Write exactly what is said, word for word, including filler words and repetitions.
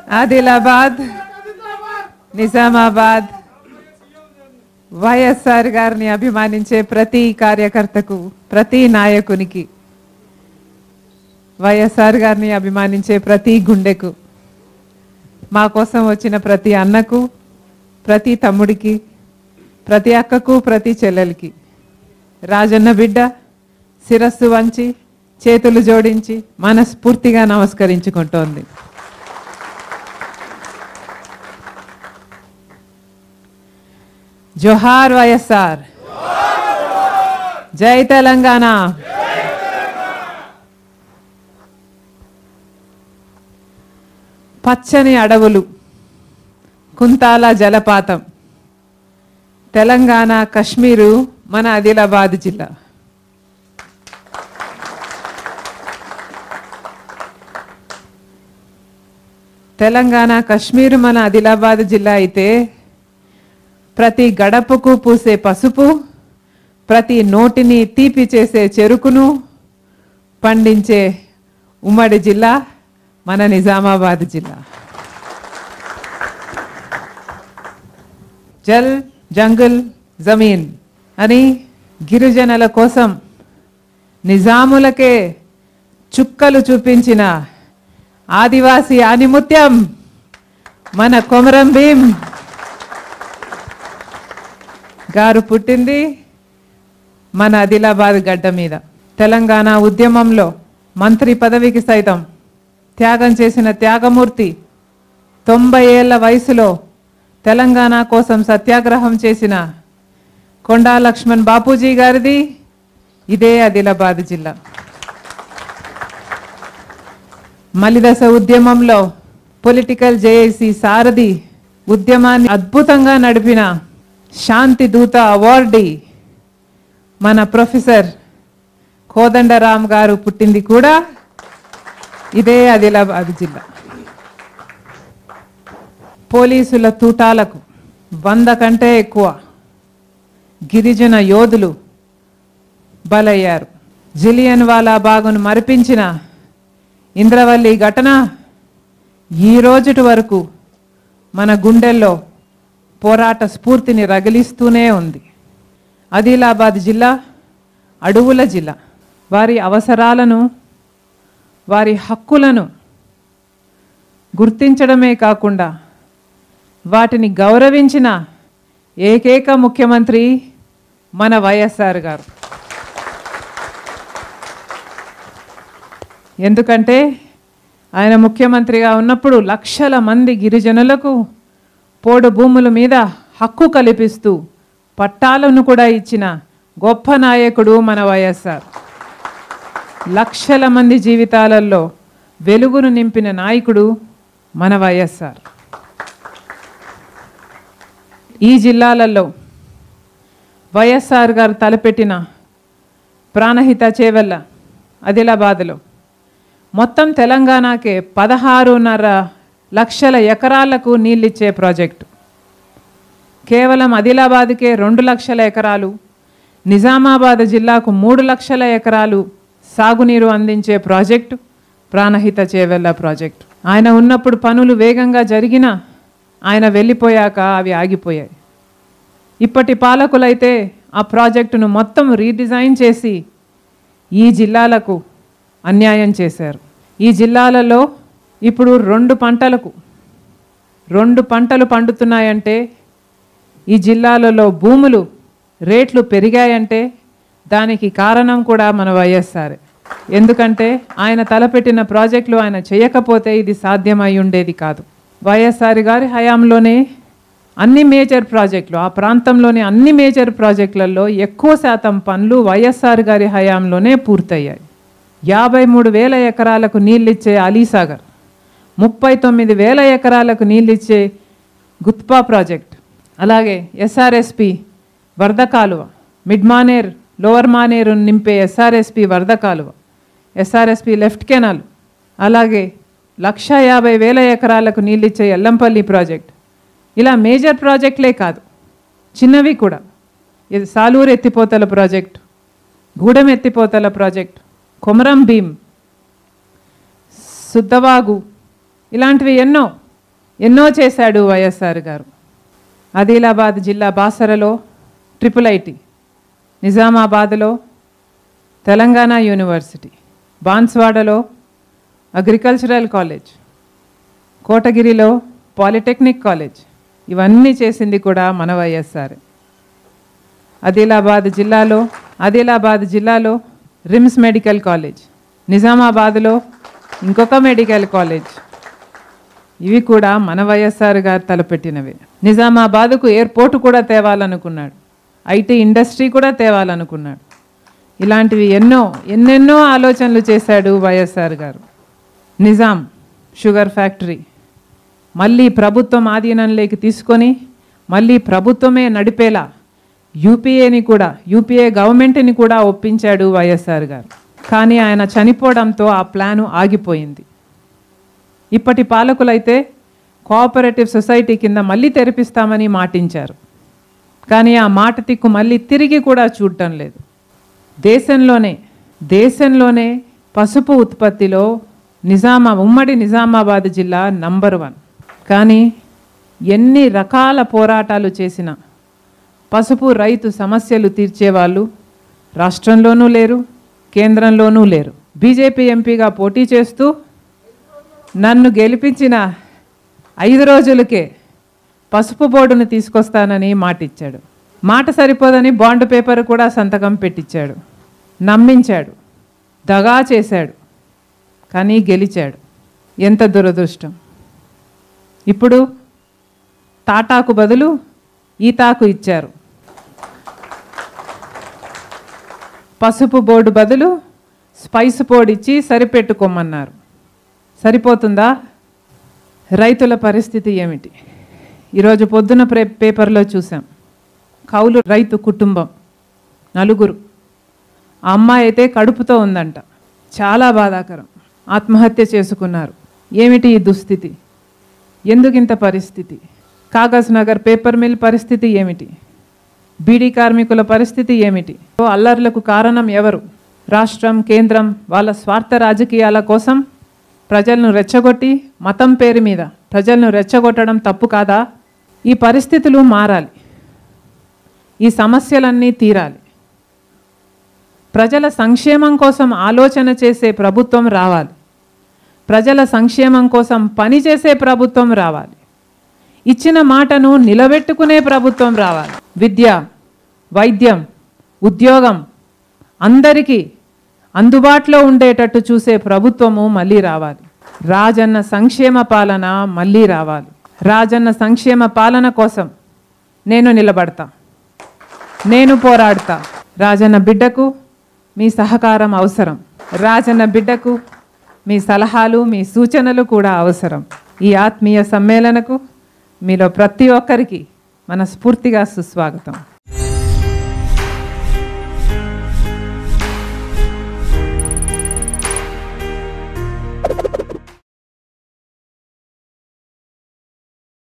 ఆదిలాబాద్ నిజామాబాద్ వైఎస్ఆర్ గారిని అభిమానించే ప్రతి కార్యకర్తకు ప్రతి నాయకునికి వైఎస్ఆర్ గారిని అభిమానించే ప్రతి గుండెకు మా కోసం వచ్చిన ప్రతి అన్నకు ప్రతి తమ్ముడికి ప్రతి అక్కకు ప్రతి చెల్లెలికి రాజన్న బిడ్డ శిరస్సు వంచి చేతులు జోడించి మనస్ఫూర్తిగా నమస్కరించుకుంటోంది. జోహార్ వైఎస్ఆర్, జై తెలంగాణ. పచ్చని అడవులు, కుంతాల జలపాతం, తెలంగాణ కశ్మీరు మన ఆదిలాబాద్ జిల్లా. తెలంగాణ కశ్మీరు మన ఆదిలాబాద్ జిల్లా అయితే ప్రతి గడపకు పూసే పసుపు, ప్రతి నోటిని తీపి చేసే చెరుకును పండించే ఉమ్మడి జిల్లా మన నిజామాబాద్ జిల్లా. జల్ జంగల్ జమీన్ అని గిరిజనుల కోసం నిజాములకే చుక్కలు చూపించిన ఆదివాసి ఆనిముత్యం మన కొమరం భీం గారు పుట్టింది మన ఆదిలాబాద్ గడ్డ మీద. తెలంగాణ ఉద్యమంలో మంత్రి పదవికి సైతం త్యాగం చేసిన త్యాగమూర్తి తొంభై ఏళ్ల వయసులో తెలంగాణ కోసం సత్యాగ్రహం చేసిన కొండా లక్ష్మణ్ బాపూజీ గారిది ఇదే ఆదిలాబాద్ జిల్లా. మలిదశ ఉద్యమంలో పొలిటికల్ జేఏసీ సారథి ఉద్యమాన్ని అద్భుతంగా నడిపిన శాంతి దూత అవార్డీ మన ప్రొఫెసర్ కోదండరామ్ గారు పుట్టింది కూడా ఇదే ఆదిలాబాద్ జిల్లా. పోలీసుల తూటాలకు వంద కంటే ఎక్కువ గిరిజన యోధులు బలయ్యారు. జిలియన్ వాలా బాగును మరిపించిన ఇంద్రవల్లి ఘటన ఈ రోజుటి వరకు మన గుండెల్లో పోరాట స్ఫూర్తిని రగిలిస్తూనే ఉంది. ఆదిలాబాద్ జిల్లా అడవుల జిల్లా. వారి అవసరాలను వారి హక్కులను గుర్తించడమే కాకుండా వాటిని గౌరవించిన ఏకైక ముఖ్యమంత్రి మన వైఎస్ఆర్ గారు. ఎందుకంటే ఆయన ముఖ్యమంత్రిగా ఉన్నప్పుడు లక్షల మంది గిరిజనులకు పోడు భూముల మీద హక్కు కల్పిస్తూ పట్టాలను కూడా ఇచ్చిన గొప్ప నాయకుడు మన వైఎస్ఆర్. లక్షల మంది జీవితాలలో వెలుగును నింపిన నాయకుడు మన వైఎస్ఆర్. ఈ జిల్లాలలో వైఎస్ఆర్ గారు తలపెట్టిన ప్రాణహిత చేవెళ్ళ ఆదిలాబాద్లో మొత్తం తెలంగాణకే పదహారున్నర లక్షల ఎకరాలకు నీళ్ళిచ్చే ప్రాజెక్టు. కేవలం ఆదిలాబాద్కే రెండు లక్షల ఎకరాలు, నిజామాబాద్ జిల్లాకు మూడు లక్షల ఎకరాలు సాగునీరు అందించే ప్రాజెక్టు ప్రాణహిత చేవెళ్ళ ప్రాజెక్టు. ఆయన ఉన్నప్పుడు పనులు వేగంగా జరిగినా ఆయన వెళ్ళిపోయాక అవి ఆగిపోయాయి. ఇప్పటి పాలకులైతే ఆ ప్రాజెక్టును మొత్తం రీడిజైన్ చేసి ఈ జిల్లాలకు అన్యాయం చేశారు. ఈ జిల్లాలలో ఇప్పుడు రెండు పంటలకు రెండు పంటలు పండుతున్నాయంటే, ఈ జిల్లాలలో భూములు రేట్లు పెరిగాయంటే దానికి కారణం కూడా మన వైఎస్ఆర్. ఎందుకంటే ఆయన తలపెట్టిన ప్రాజెక్టులు ఆయన చేయకపోతే ఇది సాధ్యమై ఉండేది కాదు. వైఎస్ఆర్ గారి హయాంలోనే అన్ని మేజర్ ప్రాజెక్టులు, ఆ ప్రాంతంలోని అన్ని మేజర్ ప్రాజెక్టులలో ఎక్కువ శాతం పనులు వైఎస్ఆర్ గారి హయాంలోనే పూర్తయ్యాయి. యాభై మూడు వేల ఎకరాలకు నీళ్ళిచ్చే అలీసాగర్, ముప్పై తొమ్మిది వేల ఎకరాలకు నీళ్ళిచ్చే గుత్పా ప్రాజెక్ట్, అలాగే ఎస్ఆర్ఎస్పి వరద కాలువ, మిడ్ మానేర్ లోవర్ మానేరు నింపే ఎస్ఆర్ఎస్పి వరద కాలువ, ఎస్ఆర్ఎస్పి లెఫ్ట్ కెనాల్, అలాగే లక్ష యాభై వేల ఎకరాలకు నీళ్ళిచ్చే ఎల్లంపల్లి ప్రాజెక్ట్. ఇలా మేజర్ ప్రాజెక్టులే కాదు, చిన్నవి కూడా. ఇది సాలూరు ఎత్తిపోతల ప్రాజెక్ట్, గూడెం ఎత్తిపోతల ప్రాజెక్ట్, కొమరం భీం, సుద్దవాగు, ఇలాంటివి ఎన్నో ఎన్నో చేశాడు వైఎస్ఆర్ గారు. ఆదిలాబాద్ జిల్లా బాసరలో ట్రిపుల్ ఐటీ, నిజామాబాద్లో తెలంగాణ యూనివర్సిటీ, బాన్స్వాడలో అగ్రికల్చరల్ కాలేజ్, కోటగిరిలో పాలిటెక్నిక్ కాలేజ్, ఇవన్నీ చేసింది కూడా మన వైఎస్ఆర్. ఆదిలాబాద్ జిల్లాలో ఆదిలాబాద్ జిల్లాలో రిమ్స్ మెడికల్ కాలేజ్, నిజామాబాద్లో ఇంకొక మెడికల్ కాలేజ్, ఇవి కూడా మన వైఎస్ఆర్ గారు తలపెట్టినవే. నిజామాబాద్కు ఎయిర్పోర్ట్ కూడా తేవాలనుకున్నాడు, ఐటీ ఇండస్ట్రీ కూడా తేవాలనుకున్నాడు. ఇలాంటివి ఎన్నో ఎన్నెన్నో ఆలోచనలు చేశాడు వైఎస్ఆర్ గారు. నిజాం షుగర్ ఫ్యాక్టరీ మళ్ళీ ప్రభుత్వం ఆధీనంలోకి తీసుకొని మళ్ళీ ప్రభుత్వమే నడిపేలా యూపీఏని కూడా యూపీఏ గవర్నమెంట్ని కూడా ఒప్పించాడు వైఎస్ఆర్ గారు. కానీ ఆయన చనిపోవడంతో ఆ ప్లాను ఆగిపోయింది. ఇప్పటి పాలకులైతే కోఆపరేటివ్ సొసైటీ కింద మళ్ళీ తెరిపిస్తామని మాటించారు. కానీ ఆ మాట తిక్కు మళ్ళీ తిరిగి కూడా చూడటం లేదు. దేశంలోనే దేశంలోనే పసుపు ఉత్పత్తిలో నిజామా ఉమ్మడి నిజామాబాద్ జిల్లా నంబర్ వన్. కానీ ఎన్ని రకాల పోరాటాలు చేసినా పసుపు రైతు సమస్యలు తీర్చేవాళ్ళు రాష్ట్రంలోనూ లేరు, కేంద్రంలోనూ లేరు. బీజేపీ ఎంపీగా పోటీ చేస్తూ నన్ను గెలిపించిన ఐదు రోజులకే పసుపు బోర్డును తీసుకొస్తానని మాటిచ్చాడు. మాట సరిపోదని బాండ్ పేపర్ కూడా సంతకం పెట్టించాడు, నమ్మించాడు, దగా చేశాడు. కానీ గెలిచాడు. ఎంత దురదృష్టం. ఇప్పుడు టాటాకు బదులు ఈతాకు ఇచ్చారు, పసుపు బోర్డు బదులు స్పైస్ బోర్డు ఇచ్చి సరిపెట్టుకోమన్నారు. సరిపోతుందా? రైతుల పరిస్థితి ఏమిటి? ఈరోజు పొద్దున ప్రే పేపర్లో చూసాం. కౌలు రైతు కుటుంబం నలుగురు, ఆ అమ్మాయి అయితే కడుపుతో ఉందంట. చాలా బాధాకరం. ఆత్మహత్య చేసుకున్నారు. ఏమిటి ఈ దుస్థితి? ఎందుకింత పరిస్థితి? కాగజ్ నగర్ పేపర్ మిల్ పరిస్థితి ఏమిటి? బీడీ కార్మికుల పరిస్థితి ఏమిటి? అల్లర్లకు కారణం ఎవరు? రాష్ట్రం, కేంద్రం వాళ్ళ స్వార్థ రాజకీయాల కోసం ప్రజలను రెచ్చగొట్టి మతం పేరు మీద ప్రజలను రెచ్చగొట్టడం తప్పు కాదా? ఈ పరిస్థితులు మారాలి. ఈ సమస్యలన్నీ తీరాలి. ప్రజల సంక్షేమం కోసం ఆలోచన చేసే ప్రభుత్వం రావాలి. ప్రజల సంక్షేమం కోసం పనిచేసే ప్రభుత్వం రావాలి. ఇచ్చిన మాటను నిలబెట్టుకునే ప్రభుత్వం రావాలి. విద్య, వైద్యం, ఉద్యోగం అందరికీ అందుబాటులో ఉండేటట్టు చూసే ప్రభుత్వము మళ్ళీ రావాలి. రాజన్న సంక్షేమ పాలన మళ్ళీ రావాలి. రాజన్న సంక్షేమ పాలన కోసం నేను నిలబడతా, నేను పోరాడతా. రాజన్న బిడ్డకు మీ సహకారం అవసరం. రాజన్న బిడ్డకు మీ సలహాలు, మీ సూచనలు కూడా అవసరం. ఈ ఆత్మీయ సమ్మేళనకు మీలో ప్రతి ఒక్కరికి మనస్ఫూర్తిగా సుస్వాగతం.